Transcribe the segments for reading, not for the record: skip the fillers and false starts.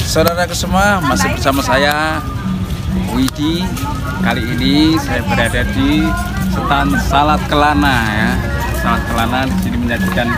Saudaraku semua, masih bersama saya Widi. Kali ini saya berada di stand salad Kelana ya. Salad Kelana di sini menyajikan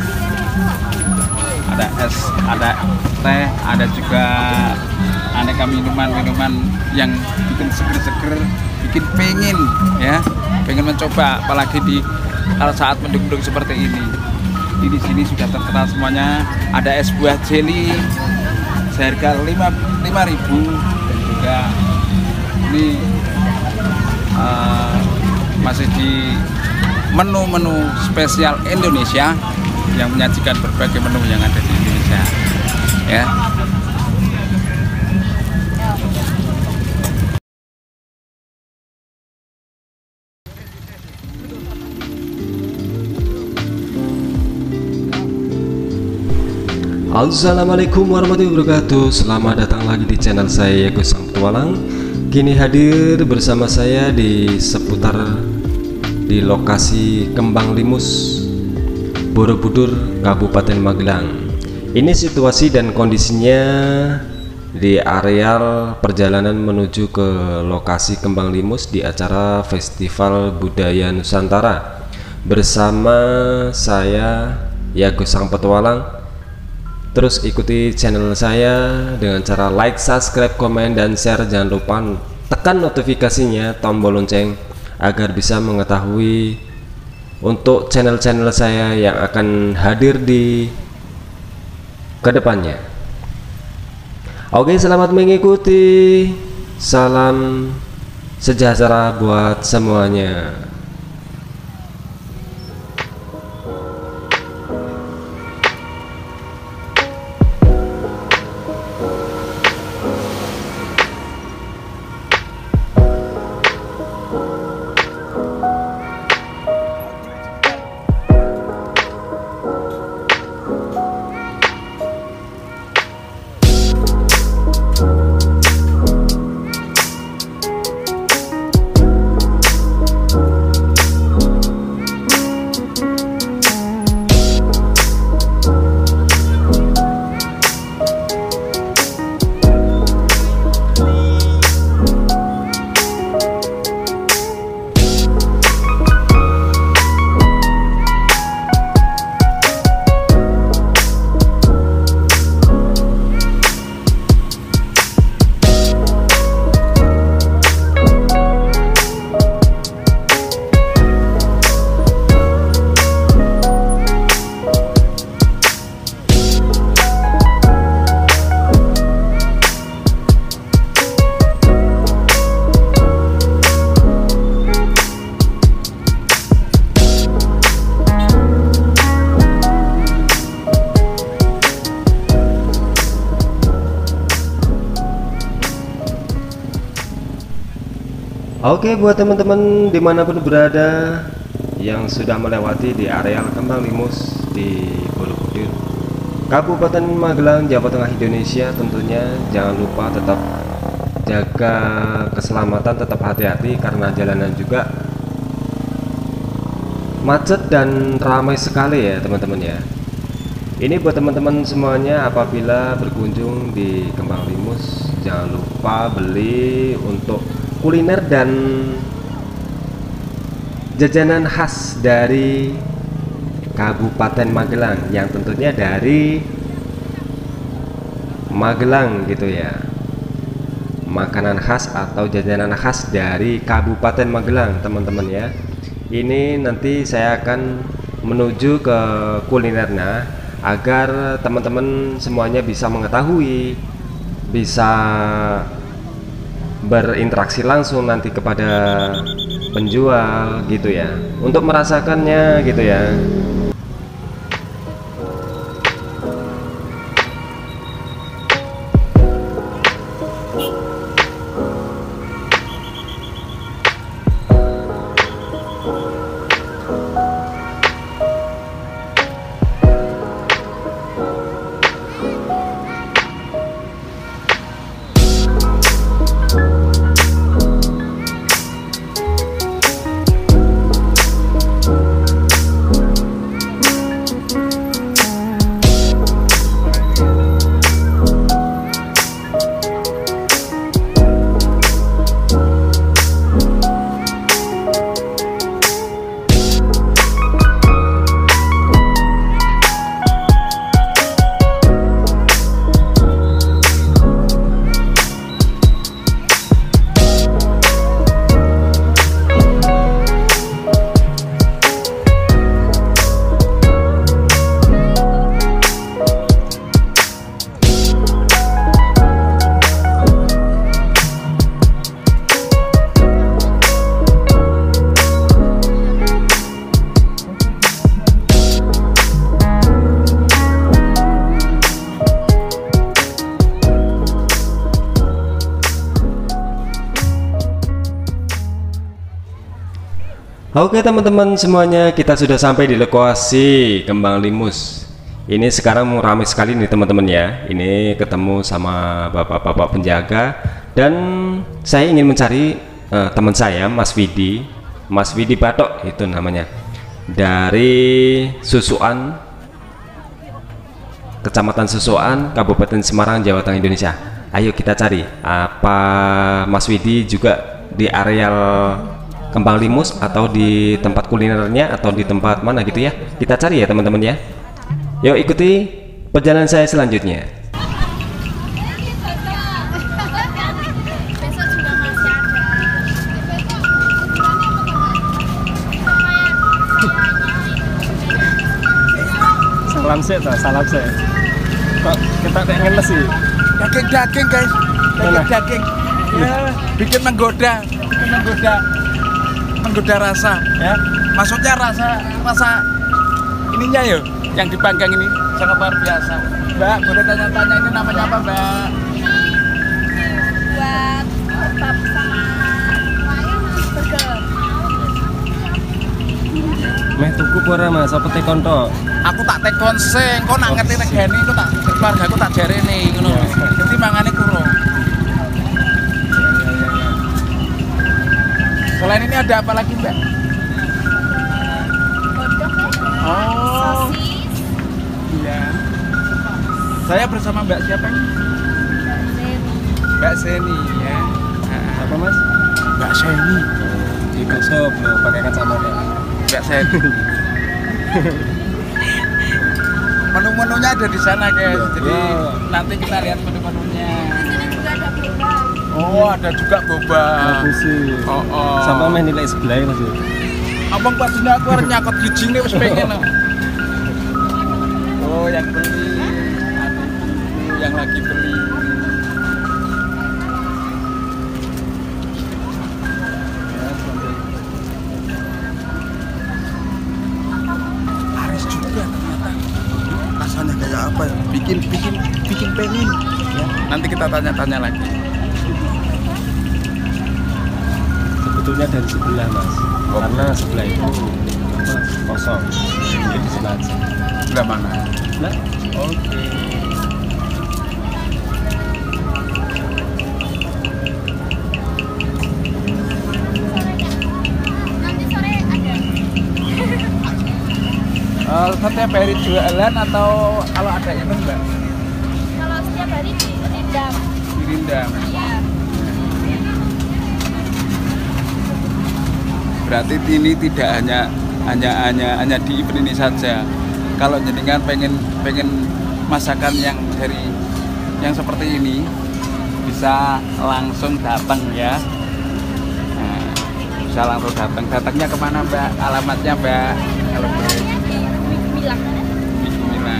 ada es, ada teh, ada juga aneka minuman-minuman yang bikin seger-seger, bikin pengen ya, pengen mencoba, apalagi di kalau saat mendung-mendung seperti ini. Di sini sudah terkenal semuanya. Ada es buah jelly seharga 5.000 dan juga ini masih di menu-menu spesial Indonesia yang menyajikan berbagai menu yang ada di Indonesia ya. Assalamualaikum warahmatullahi wabarakatuh. Selamat datang lagi di channel saya Gus Sang Petualang. Kini hadir bersama saya di seputar di lokasi Kembang Limus, Borobudur, Kabupaten Magelang. Ini situasi dan kondisinya di areal perjalanan menuju ke lokasi Kembang Limus di acara Festival Budaya Nusantara bersama saya Gus Sang Petualang. Terus ikuti channel saya dengan cara like, subscribe, komen, dan share. Jangan lupa tekan notifikasinya, tombol lonceng, agar bisa mengetahui untuk channel-channel saya yang akan hadir di kedepannya. Oke, selamat mengikuti. Salam sejahtera buat semuanya. Oke, buat teman-teman dimanapun berada yang sudah melewati di areal Kembang Limus di Borobudur, Kabupaten Magelang, Jawa Tengah, Indonesia, tentunya jangan lupa tetap jaga keselamatan, tetap hati-hati karena jalanan juga macet dan ramai sekali ya teman-teman ya. Ini buat teman-teman semuanya, apabila berkunjung di Kembang Limus jangan lupa beli untuk kuliner dan jajanan khas dari Kabupaten Magelang, yang tentunya dari Magelang gitu ya. Makanan khas atau jajanan khas dari Kabupaten Magelang teman-teman ya. Ini nanti saya akan menuju ke kulinernya agar teman-teman semuanya bisa mengetahui, bisa berinteraksi langsung nanti kepada penjual gitu ya, untuk merasakannya gitu ya. Oke teman-teman semuanya, kita sudah sampai di lokasi Kembang Limus. Ini sekarang ramai sekali nih teman-teman ya. Ini ketemu sama bapak-bapak penjaga, dan saya ingin mencari teman saya, Mas Widi Batok itu namanya, dari Susuan, Kecamatan Susuan, Kabupaten Semarang, Jawa Tengah, Indonesia. Ayo kita cari apa Mas Widi juga di areal Kembang Limus atau di tempat kulinernya atau di tempat mana gitu ya. Kita cari ya teman-teman ya. Yuk ikuti perjalanan saya selanjutnya. Salam sih, salam sih. Kok kita kayak ngeles sih? Daging guys, daging. Ya, bikin menggoda rasa ya. Maksudnya rasa ininya ya, yang dipanggang ini sangat luar biasa. Mbak, boleh tanya-tanya ini namanya apa, Mbak? Buat kebab sama burger. Meh tuku pura Mas, apa tekon tok? Aku tak tekon sing, kok nak ngerti regane iku tak keluargaku tak jarene ngono. Dadi mangane kurang. Selain ini ada apa lagi, Mbak? Kodok ya. Oh, Sosis. iya. Saya bersama Mbak siapa ini? Mbak Seni ya. Apa Mas? Mbak Seni. Di bakso bro, pakai kacamata. Mbak Seni. Menu-menunya ada di sana guys. Jadi nanti kita lihat menu-menunya. Di sini juga ada boba. Oh, ada juga boba. Bagus sih. Oh. Sama meh nilai sebelah Mas. Abang pas dina aku arep nyakot gijine wis pengen. Oh, yang beli. Yang lagi beli. Ya, sambil. Laris juga ternyata. Rasanya kayak apa ya? Bikin pengen. Ya, nanti kita tanya-tanya lagi. Sebetulnya dari sebelah Mas, karena sebelah itu apa, kosong. Jadi di sebelah aja. Sebelah mana? Nah, Oke. Nanti sore ada. Setiap hari jualan atau kalau ada event Mbak? Kalau setiap hari di Rindam. Di Rindam. Iya. Berarti ini tidak hanya di event ini saja. Kalau jenengan pengen masakan yang seperti ini, bisa langsung datang ya. Nah, bisa langsung datang. Datangnya kemana Mbak? Alamatnya Mbak? Kalau boleh. Bilang. Di Gumilang.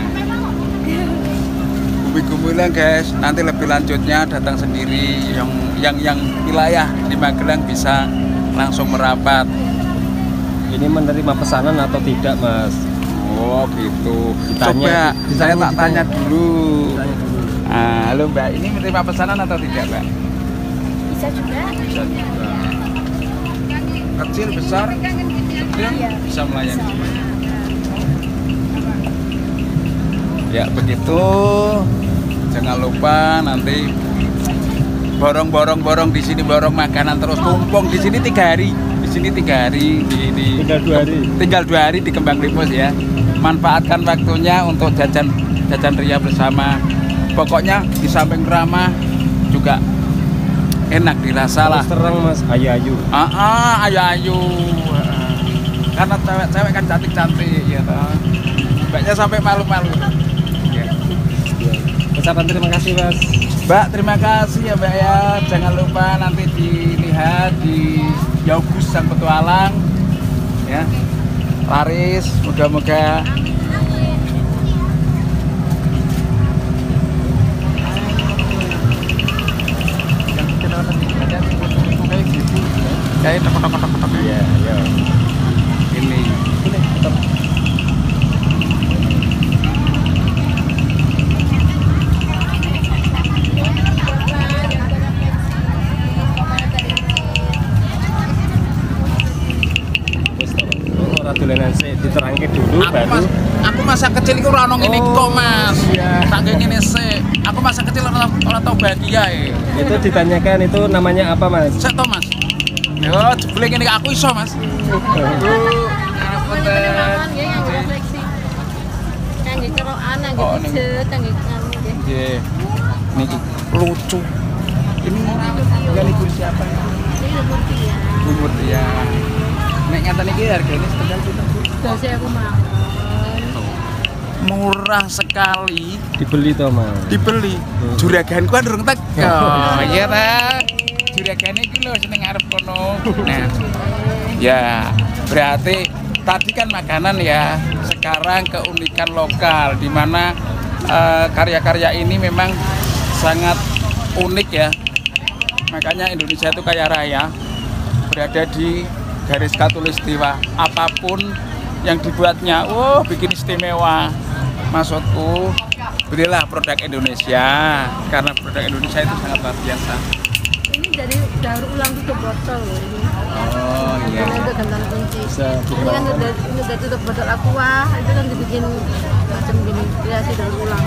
Bumi Gumilang guys. Nanti lebih lanjutnya datang sendiri. Yang wilayah di Magelang bisa langsung merapat. ini menerima pesanan atau tidak Mas? Oh gitu. Ditanya, Coba saya tak tanya dulu. Tanya dulu. Halo Mbak, ini menerima pesanan atau tidak Mbak? Bisa juga. Bisa juga. Kecil, besar, sedang Iya. bisa melayani semuanya. Ya begitu. Jangan lupa nanti borong di sini, borong makanan terus tumpung di sini 3 hari. Di sini 3 hari di Tinggal 2 hari. Tinggal 2 hari di Kembang Limus ya. Manfaatkan waktunya untuk jajan ria bersama. Pokoknya di samping ramah juga enak dirasa lah. Terus terang Mas, ayu-ayu. Ayu. Karena cewek kan cantik-cantik ya toh. Mbaknya sampai malu-malu. Ya. Ucapan terima kasih Mas. Mbak, terima kasih ya Mbak ya. Jangan lupa nanti dilihat di Yogus Sang Petualang ya. Laris, moga-moga kayak tok-tok-tok Iya, iya. ini. diterangke dulu Aku masa kecil itu ora ono ngene kok, Mas. Iya. Tak kayak ngene sih. Aku masa kecil ora tau bahagia ya. Itu ditanyakan itu namanya apa, Mas? Saya tau, Mas. Yo, jebule ngene aku iso, Mas. Teman-teman ya yang refleksi. Kangge cerokan, kangge Oh, pijet, kangge nganu nggih. Nggih. Niki lucu. Ini enggak ibu siapa? Ini umur dia. Umur dia. Nek ngaten iki harganya setengah juta. Dose aku mau. Murah sekali. Dibeli toh, Mas. Dibeli. Juraganku kan durung teko. Iya ta. Juragane iki lho seneng arep kono. Nah. Ya, berarti tadi kan makanan ya. Sekarang keunikan lokal di mana karya-karya ini memang sangat unik ya. Makanya Indonesia itu kaya raya, berada di garis khatulistiwa. Apapun yang dibuatnya, bikin istimewa. Maksudku, belilah produk Indonesia, karena produk Indonesia itu sangat luar biasa. Ini dari daur ulang tutup botol loh ini. Oh iya. Ini untuk gantan kunci. Bisa Ini kan udah tutup botol aqua, itu kan dibikin macam gini, kreasi daur ulang.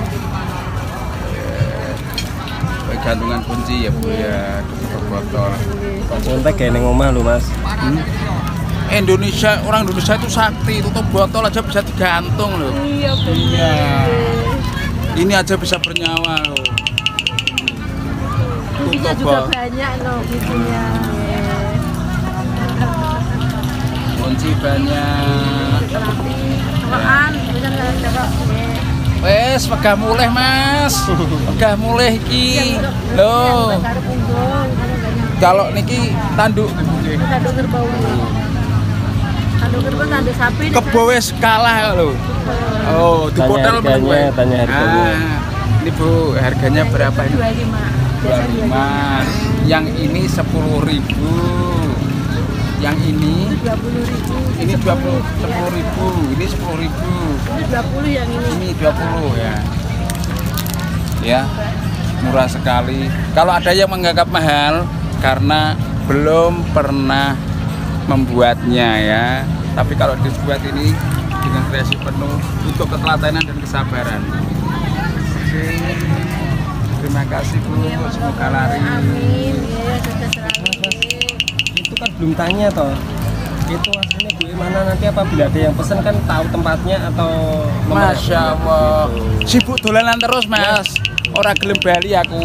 Gantungan kunci ya Bu ya, tutup botol. Contek kayak neng omah lu, Mas. Indonesia, orang Indonesia itu sakti, tutup botol aja bisa digantung loh. Iya benar. Iya. Ini aja bisa bernyawa loh. Kuncinya juga banyak loh kuncinya. Kunci banyak. Terapi, apaan? Bisa nggak dapat? Wes, wegah mulih Mas. Wegah mulih iki. Loh. Kalau niki tanduk Tanduk kerbau. Tanduk kerbau, tanduk sapi. kebo wis kalah lho. Oh, di Tanya hotel harganya, tanya harganya. Ini Bu, harganya berapa ini? 25. Biasa 25. Yang ini 10.000. Yang ini 20.000. ini 10.000. Ini 10.000. Ini 20 yang ini. Ini 20 ya. Ya. Murah sekali. Kalau ada yang menganggap mahal karena belum pernah membuatnya ya. Tapi kalau dibuat ini dengan kreasi penuh untuk ketelatenan dan kesabaran. Oke. Terima kasih Bu, semoga laris. Amin. Ya, sukses selalu. Itu kan belum tanya toh. Itu aslinya Bu mana nanti apabila ada yang pesan kan tahu tempatnya atau nomor Masya HP-nya Allah. gitu. Sibuk dolanan terus Mas. Orang gelem bali aku.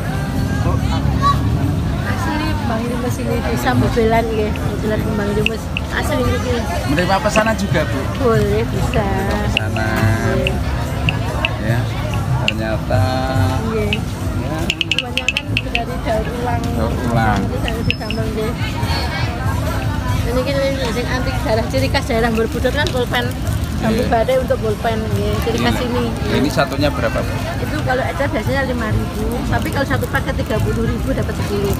Asli Bang Limus ini bisa bebelan ya. Bebelan Bang Limus. Asli ini Menerima pesanan juga Bu. boleh bisa. Pesanan. Ya. Ternyata Iya. ya, Kebanyakan dari daur ulang. Daur ulang. Itu sangat gampang deh. Ini kan yang antik daerah ciri khas daerah Borobudur kan pulpen. Bambu Iya. badai untuk pulpen, ya. Ciri khas ini. Ini satunya berapa Bu? Itu kalau ecer biasanya 5.000, tapi kalau satu paket 30.000 dapat 10.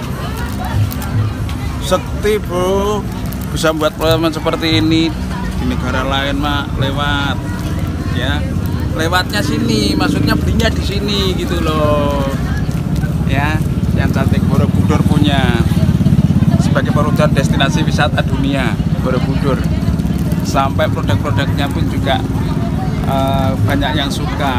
Sekti Bu. Bisa buat pelayanan seperti ini di negara lain mah lewat. Ya. Lewatnya sini, maksudnya belinya di sini gitu loh. Ya, yang cantik Borobudur punya sebagai perusahaan destinasi wisata dunia Borobudur. Sampai produk-produknya pun juga banyak yang suka.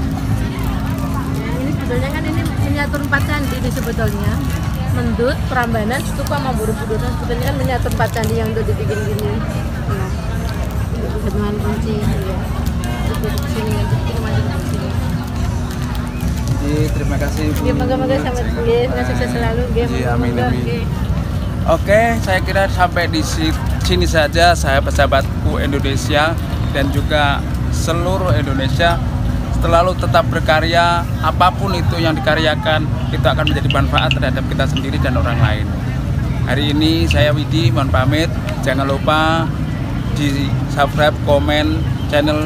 Ini sebetulnya kan ini miniatur 4 candi ini sebetulnya. Mendut, Prambanan, Stupa sama Borobudur. Sebetulnya kan miniatur 4 candi yang udah dibikin gini. Nah, ini dengan kunci ya. Duduk sini nanti kita maju di sini. Jadi, terima kasih Bu. Ya, moga-moga selamat ya, sukses selalu ya. Iya, amin, Moga-moga, amin. oke. Oke, saya kira sampai di sini saja sahabat-sahabatku Indonesia dan juga seluruh Indonesia. Selalu tetap berkarya, apapun itu yang dikaryakan itu akan menjadi manfaat terhadap kita sendiri dan orang lain. Hari ini saya Widi, mohon pamit. Jangan lupa di subscribe, komen channel.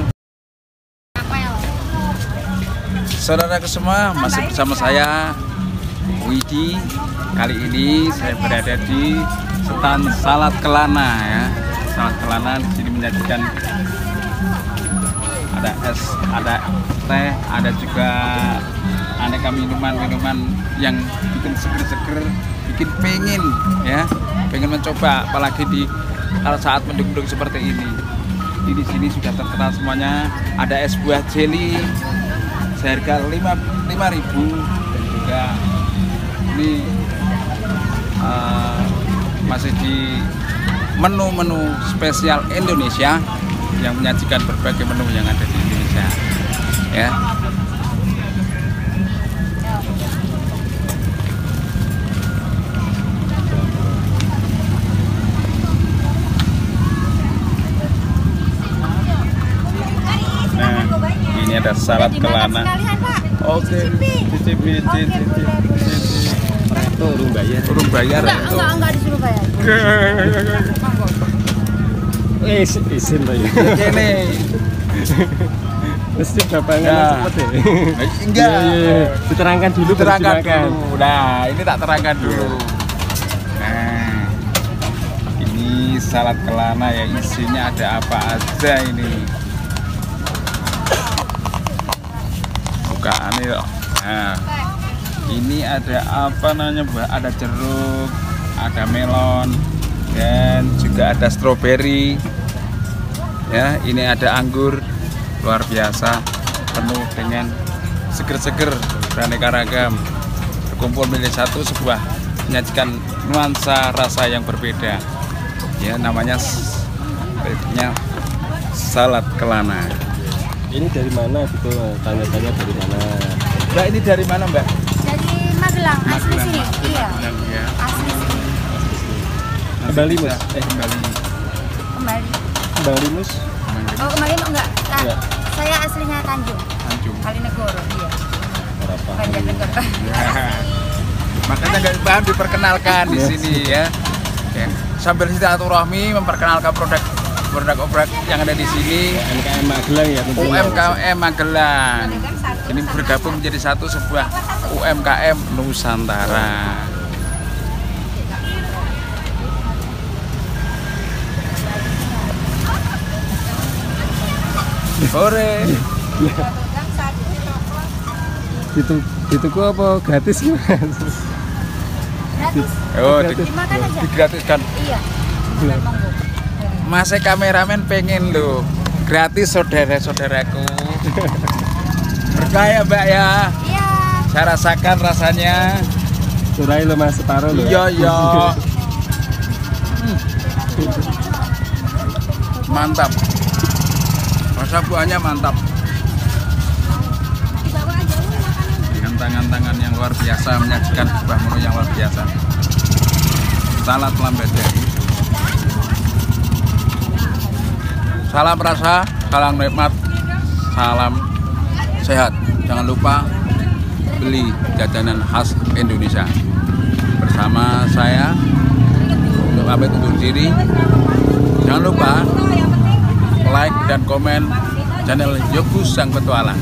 Saudara semua, masih bersama saya Widi. Kali ini saya berada di stand salad Kelana ya. Salad Kelana di sini menyajikan ada es, ada teh, ada juga aneka minuman-minuman yang bikin seger-seger, bikin pengen ya, pengen mencoba apalagi di saat mendung-mendung seperti ini. di sini sudah terkenal semuanya. Ada es buah jelly seharga 5.000, dan juga ini masih di menu-menu spesial Indonesia yang menyajikan berbagai menu yang ada di Indonesia, ya. Nah, ini ada salad kelana. Oke, cicipi. Itu urung bayar. Enggak disuruh bayar. Isin lah ya. Ini Mesti bapangan Ya. cepet ya. enggak. Iya. Diterangkan dulu baru Terangkan dimakan. dulu. Nah, ini tak terangkan dulu. Nah, ini salad kelana ya, isinya ada apa aja ini. Bukaan loh. Nah, ini ada apa namanya, Mbak? Ada jeruk, ada melon, dan juga ada stroberi. Ya, ini ada anggur, luar biasa, penuh dengan seger-seger, beraneka ragam. Berkumpul menjadi satu, sebuah menyajikan nuansa rasa yang berbeda. Ya, namanya salad kelana. Ini dari mana gitu? Tanya-tanya dari mana? Mbak, ini dari mana, Mbak? Dari Magelang, asli Magelang, sini. Mas. Iya, Magelang, ya. asli sini. Kembali, Nanti Mas. bisa- kembali. Kembali. Bang Limus, Oh, kembali enggak? Enggak. Saya aslinya Tanjung, Tanjung. Kalinegoro, iya. berapa? Banjarnegara. Ya. Makanya nggak paham diperkenalkan di sini ya. Ya. Sambil silaturahmi memperkenalkan produk yang ada di sini. UMKM Magelang ya tentunya. UMKM Magelang. Ini bergabung menjadi satu, sebuah UMKM Nusantara. Sore. Dituku apa gratis Mas? Gratis. Oh, Gratis. Dimakan aja. digratiskan. Iya. Bukan monggo. Mas kameramen pengen loh gratis saudara-saudaraku. Berkah ya, Mbak ya. Iya. Saya rasakan rasanya. Curai lo Mas, separuh lo. Iya, iya. Mantap. Rasa buahnya mantap. Dengan tangan-tangan yang luar biasa menyajikan sebuah menu yang luar biasa. Salad lambat jari. Salam rasa, salam nikmat, salam sehat. Jangan lupa beli jajanan khas Indonesia. Bersama saya untuk pamit undur diri. Jangan lupa like dan komen channel Yogus Sang Petualang.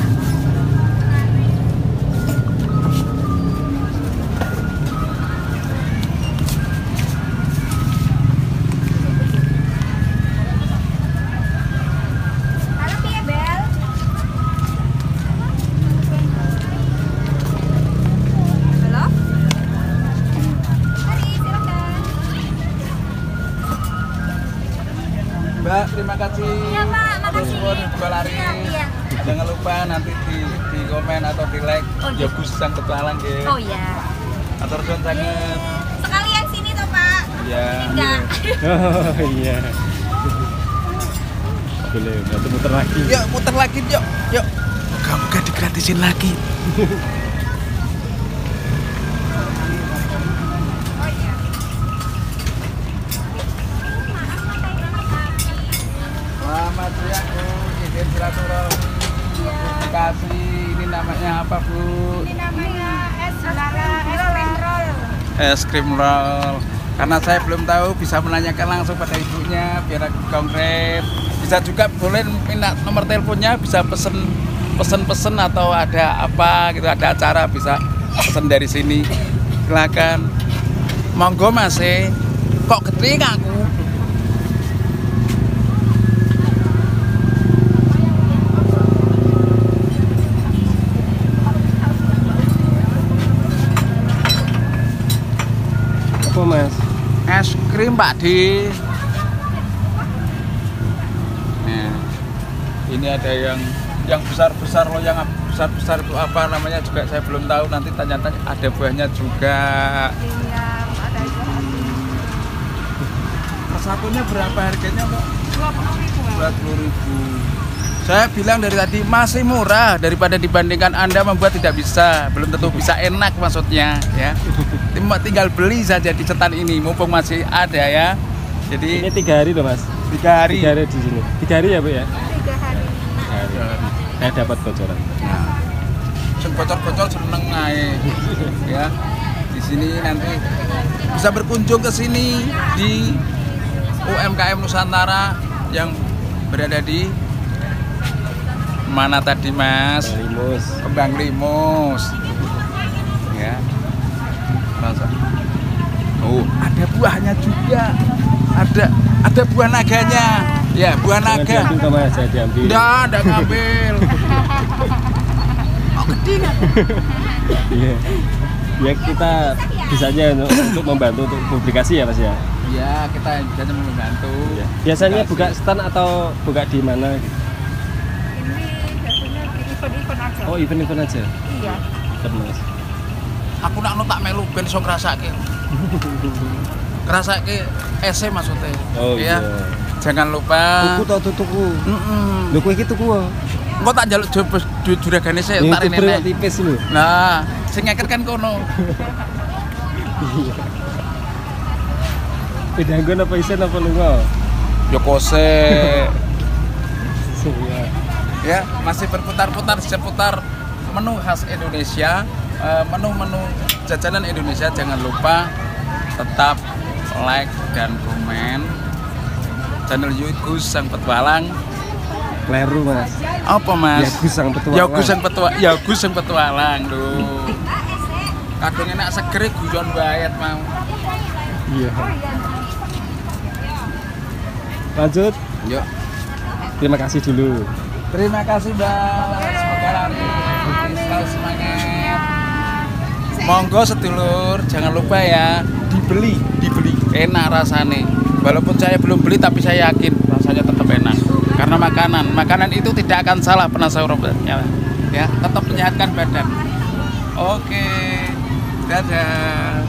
Halo, Pia Bel. Halo? Mari, silakan. Mbak, terima kasih. Iya, Pak, makasih. Nuwun, Mbak Laris. Iya. Jangan lupa nanti di komen atau di like Oh, iya. Yogus Sang Petualang ya. Oh iya. Atur nuwun sanget. Sekalian sini toh, Pak. Ya. Enggak. Oh iya. Boleh, berarti muter lagi. Yuk putar lagi yuk. Yuk. Moga-moga digratisin lagi. Oh iya. Selamat siang Bu, izin silaturahmi. Terima kasih. Ini namanya apa Bu? Ini namanya es lala, es krim roll. Es krim roll. Karena saya belum tahu, bisa menanyakan langsung pada ibunya biar aku konkret. Bisa juga boleh minta nomor teleponnya, bisa pesen atau ada apa gitu, ada acara bisa pesen dari sini. Silakan. Monggo Mas. Kok gede aku? Apa Mas? Es krim Pak Di. Nah. Ini ada yang besar-besar loh, yang besar-besar itu apa namanya juga saya belum tahu, nanti tanya-tanya. Ada buahnya juga. Satunya berapa harganya, Mbak? 20.000. Saya bilang dari tadi masih murah daripada dibandingkan Anda membuat tidak bisa, belum tentu bisa enak maksudnya ya. Tinggal beli saja di setan ini mumpung masih ada ya. Jadi Ini 3 hari loh Mas. 3 hari. 3 hari di sini. 3 hari ya Bu ya? 3 hari. 3 hari. Saya dapat bocoran. Nah, sing bocor-bocor seneng ae. Ya. Di sini nanti bisa berkunjung ke sini di UMKM Nusantara yang berada di mana tadi Mas? Limus. Kembang Limus. Ya. Masa. Oh, ada buahnya juga. Ada buah naganya. Ya, buah Jangan naga. diambil Mas, saya diambil. Enggak ngambil. Oh, gede nggak? Iya. Ya kita bisanya untuk membantu untuk publikasi ya Mas ya. Ya, kita bisa membantu. Iya. Biasanya buka stand atau buka di mana? Gitu? Ini biasanya di event-event aja. Oh event-event aja. Iya. Event Mas. Aku nak tak melu ben iso ngrasake. Ngrasake ese maksudnya. Oh Ya. iya. Jangan lupa. Tuku tau tuku. Heeh. Lho kowe iki tuku kok. Engko tak njaluk juragane sik Ini tak rene. tuku tipis lho. Nah, sing ngeket kan kono. Beda nggon apa isen apa lunga? Yo kose. Iya. Ya, masih berputar-putar seputar menu khas Indonesia, menu-menu jajanan Indonesia. Jangan lupa tetap like dan komen channel YouTube Sang Petualang. Kleru Mas. Apa Mas? Yagus Sang Petualang. Yagus Sang Petualang lho. Kadang enak seger guyon wae mau. Iya. Lanjut. Yuk. Terima kasih dulu. Terima kasih Mbak. Semoga laris. Selalu semangat. Monggo sedulur, jangan lupa ya dibeli. Enak rasanya. Walaupun saya belum beli tapi saya yakin rasanya tetap enak. Karena makanan itu tidak akan salah penasarannya. Ya, tetap menyehatkan badan. Oke. Dadah.